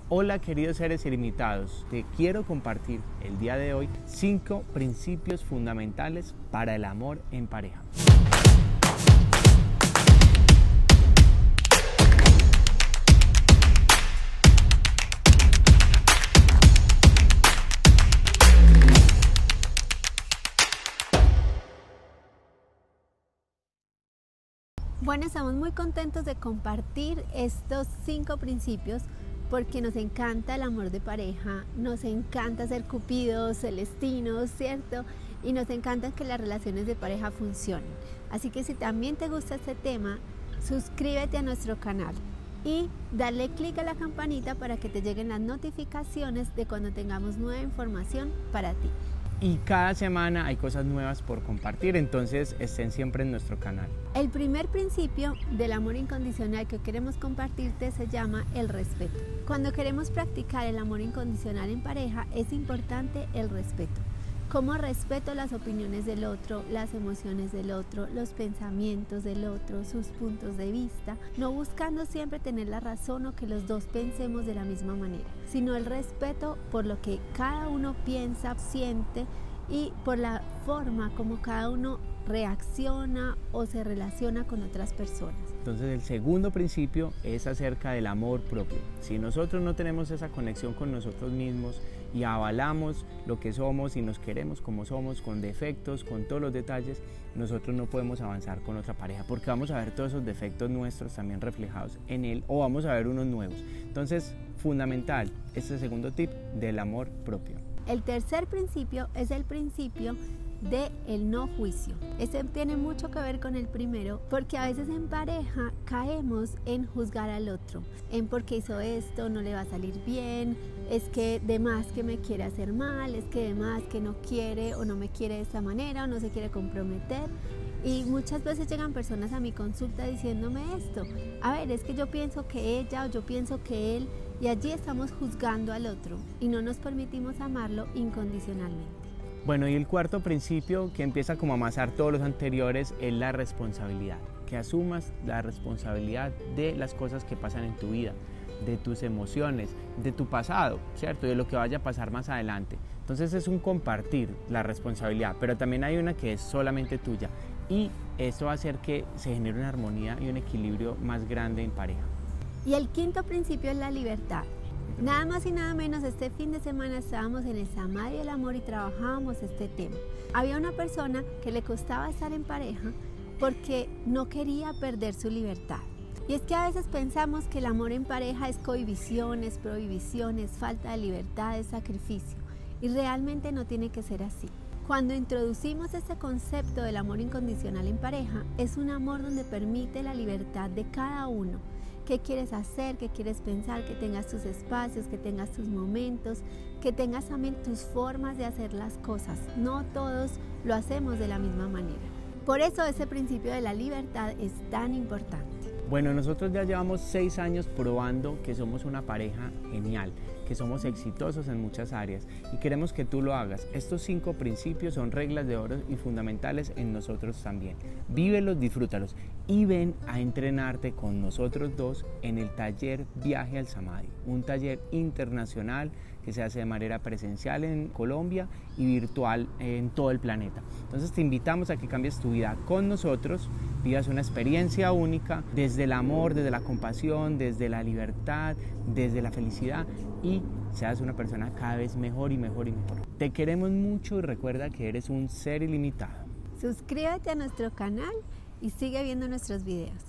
Hola queridos seres ilimitados, te quiero compartir el día de hoy 5 principios fundamentales para el amor en pareja. Bueno, estamos muy contentos de compartir estos 5 principios porque nos encanta el amor de pareja, nos encanta ser cupidos, celestinos, ¿cierto? Y nos encanta que las relaciones de pareja funcionen. Así que si también te gusta este tema, suscríbete a nuestro canal y dale clic a la campanita para que te lleguen las notificaciones de cuando tengamos nueva información para ti. Y cada semana hay cosas nuevas por compartir, entonces estén siempre en nuestro canal. El primer principio del amor incondicional que queremos compartirte se llama el respeto. Cuando queremos practicar el amor incondicional en pareja, es importante el respeto. Cómo respeto las opiniones del otro, las emociones del otro, los pensamientos del otro, sus puntos de vista, no buscando siempre tener la razón o que los dos pensemos de la misma manera, sino el respeto por lo que cada uno piensa, siente y por la forma como cada uno reacciona o se relaciona con otras personas. Entonces el segundo principio es acerca del amor propio. Si nosotros no tenemos esa conexión con nosotros mismos y avalamos lo que somos y nos queremos como somos, con defectos, con todos los detalles, nosotros no podemos avanzar con otra pareja porque vamos a ver todos esos defectos nuestros también reflejados en él o vamos a ver unos nuevos. Entonces, fundamental este segundo tip del amor propio. El tercer principio es el principio de el no juicio. Este tiene mucho que ver con el primero porque a veces en pareja caemos en juzgar al otro, en por qué hizo esto, no le va a salir bien, es que de más que me quiere hacer mal, es que de más que no quiere o no me quiere de esta manera o no se quiere comprometer. Y muchas veces llegan personas a mi consulta diciéndome esto, a ver, es que yo pienso que ella o yo pienso que él, y allí estamos juzgando al otro y no nos permitimos amarlo incondicionalmente. Bueno, y el cuarto principio que empieza como a amasar todos los anteriores es la responsabilidad, que asumas la responsabilidad de las cosas que pasan en tu vida, de tus emociones, de tu pasado, ¿cierto? De lo que vaya a pasar más adelante. Entonces es un compartir la responsabilidad, pero también hay una que es solamente tuya y esto va a hacer que se genere una armonía y un equilibrio más grande en pareja. Y el quinto principio es la libertad. Nada más y nada menos, este fin de semana estábamos en el Samadhi del Amor y trabajábamos este tema. Había una persona que le costaba estar en pareja porque no quería perder su libertad. Y es que a veces pensamos que el amor en pareja es cohibición, es prohibición, es falta de libertad, es sacrificio. Y realmente no tiene que ser así. Cuando introducimos este concepto del amor incondicional en pareja, es un amor donde permite la libertad de cada uno. ¿Qué quieres hacer? ¿Qué quieres pensar? Que tengas tus espacios, que tengas tus momentos, que tengas también tus formas de hacer las cosas. No todos lo hacemos de la misma manera. Por eso ese principio de la libertad es tan importante. Bueno, nosotros ya llevamos 6 años probando que somos una pareja genial, que somos exitosos en muchas áreas y queremos que tú lo hagas. Estos 5 principios son reglas de oro y fundamentales en nosotros también. Vívelos, disfrútalos y ven a entrenarte con nosotros dos en el taller Viaje al Samadhi, un taller internacional que se hace de manera presencial en Colombia y virtual en todo el planeta. Entonces te invitamos a que cambies tu vida con nosotros, vivas una experiencia única desde el amor, desde la compasión, desde la libertad, desde la felicidad y seas una persona cada vez mejor y mejor y mejor. Te queremos mucho y recuerda que eres un ser ilimitado. Suscríbete a nuestro canal y sigue viendo nuestros videos.